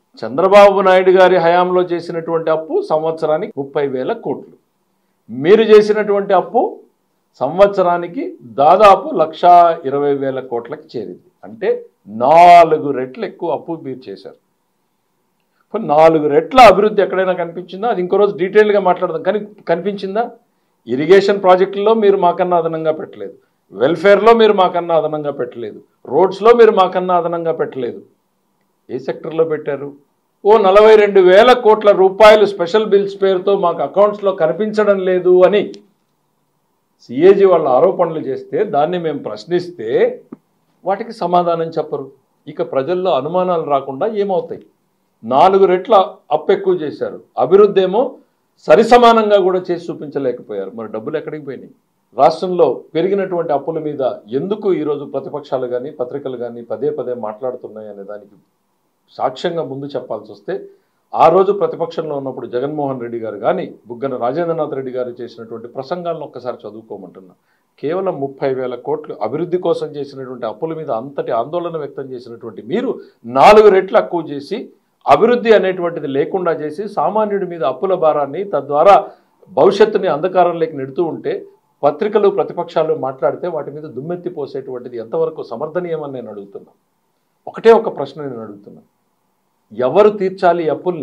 చంద్రబాబు నాయుడు గారి హయాంలో చేసినటువంటి అప్పు సంవత్సరానికి 30,000 కోట్లు. మీరు చేసినటువంటి అప్పు సంవత్సరానికి దాదాపు 1,20,000 కోట్లకి చేరింది. అంటే 4 రెట్లు ఎక్కువ అప్పు మీరు చేశారు. 4 రెట్ల అభివృద్ధి ఎక్కడైనా కనిపించిందా? అది ఇంకో రోజు డీటెయిల్గా మాట్లాడదాం. కానీ కనిపించిందా? ఇరిగేషన్ ప్రాజెక్టుల్లో మీరు మాకన్నా అదనంగా పెట్టలేదు, వెల్ఫేర్లో మీరు మాకన్నా అదనంగా పెట్టలేదు, రోడ్స్లో మీరు మాకన్నా అదనంగా పెట్టలేదు. ఏ సెక్టర్లో పెట్టారు? 42,000 కోట్ల రూపాయలు స్పెషల్ బిల్స్ పేరుతో మాకు అకౌంట్స్లో కనిపించడం లేదు అని సిఏజీ వాళ్ళ ఆరోపణలు చేస్తే దాన్ని మేము ప్రశ్నిస్తే వాటికి సమాధానం చెప్పరు. ఇక ప్రజల్లో అనుమానాలు రాకుండా ఏమవుతాయి? 4 రెట్ల అప్పు ఎక్కువ చేశారు, అభివృద్ధి ఏమో సరిసమానంగా కూడా చేసి చూపించలేకపోయారు. మరి డబ్బులు ఎక్కడికి పోయినాయి? రాష్ట్రంలో పెరిగినటువంటి అప్పుల మీద ఎందుకు ఈరోజు ప్రతిపక్షాలు కానీ పత్రికలు కానీ పదే పదే మాట్లాడుతున్నాయి అనే దానికి సాక్ష్యంగా ముందు చెప్పాల్సి వస్తే, ఆ రోజు ప్రతిపక్షంలో ఉన్నప్పుడు జగన్మోహన్ రెడ్డి గారు కానీ బుగ్గన రాజేంద్రనాథ్ రెడ్డి గారు చేసినటువంటి ప్రసంగాలను ఒక్కసారి చదువుకోమంటున్నా. కేవలం 30,000 కోట్లు అభివృద్ధి కోసం చేసినటువంటి అప్పుల మీద అంతటి ఆందోళన వ్యక్తం చేసినటువంటి మీరు 4 రెట్లు ఎక్కువ చేసి అభివృద్ధి అనేటువంటిది లేకుండా చేసి సామాన్యుడి మీద అప్పుల భారాన్ని, తద్వారా భవిష్యత్తుని అంధకారంలోకి నెడుతూ ఉంటే పత్రికలు ప్రతిపక్షాలు మాట్లాడితే వాటి మీద దుమ్మెత్తి పోసేటువంటిది ఎంతవరకు సమర్థనీయమని నేను అడుగుతున్నా. ఒకటే ఒక ప్రశ్న నేను అడుగుతున్నా, ఎవరు తీర్చాలి అప్పుల్ని?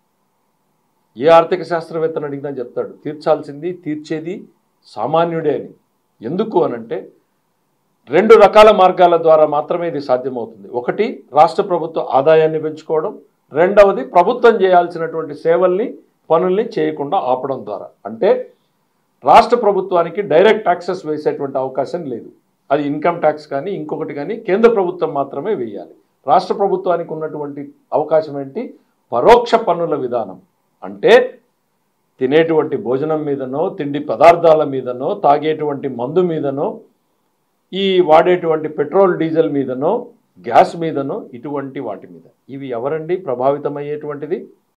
ఏ ఆర్థిక శాస్త్రవేత్తను అడిగినా చెప్తాడు తీర్చాల్సింది, తీర్చేది సామాన్యుడే అని. ఎందుకు అనంటే 2 రకాల మార్గాల ద్వారా మాత్రమే ఇది సాధ్యమవుతుంది. ఒకటి, రాష్ట్ర ప్రభుత్వ ఆదాయాన్ని పెంచుకోవడం. రెండవది, ప్రభుత్వం చేయాల్సినటువంటి సేవల్ని, పనుల్ని చేయకుండా ఆపడం ద్వారా. అంటే రాష్ట్ర ప్రభుత్వానికి డైరెక్ట్ ట్యాక్సెస్ వేసేటువంటి అవకాశం లేదు. అది ఇన్కమ్ ట్యాక్స్ కానీ ఇంకొకటి కానీ కేంద్ర ప్రభుత్వం మాత్రమే వేయాలి. రాష్ట్ర ప్రభుత్వానికి ఉన్నటువంటి అవకాశం ఏంటి? పరోక్ష పన్నుల విధానం. అంటే తినేటువంటి భోజనం మీదనో, తిండి పదార్థాల మీదనో, తాగేటువంటి మందు మీదనో, ఈ వాడేటువంటి పెట్రోల్ డీజిల్ మీదనో, గ్యాస్ మీదనో, ఇటువంటి వాటి మీద. ఇవి ఎవరండి ప్రభావితమయ్యేటువంటిది?